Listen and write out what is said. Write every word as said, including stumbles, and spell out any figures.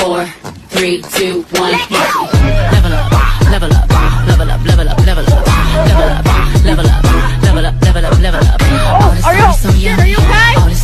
four, three, two, one. Level up, level up, level up.